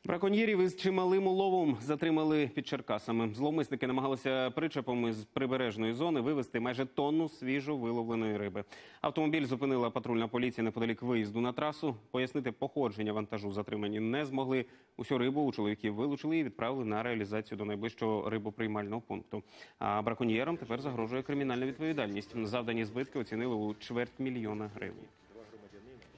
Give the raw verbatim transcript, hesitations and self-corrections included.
Браконьєрів із чималим уловом затримали під Черкасами. Зловмисники намагалися причепом із прибережної зони вивезти майже тонну свіжо виловленої риби. Автомобіль зупинила патрульна поліція неподалік виїзду на трасу. Пояснити походження вантажу затримані не змогли. Усю рибу у чоловіків вилучили і відправили на реалізацію до найближчого рибоприймального пункту. А браконьєрам тепер загрожує кримінальна відповідальність. Завдані збитки оцінили у чверть мільйона гривень.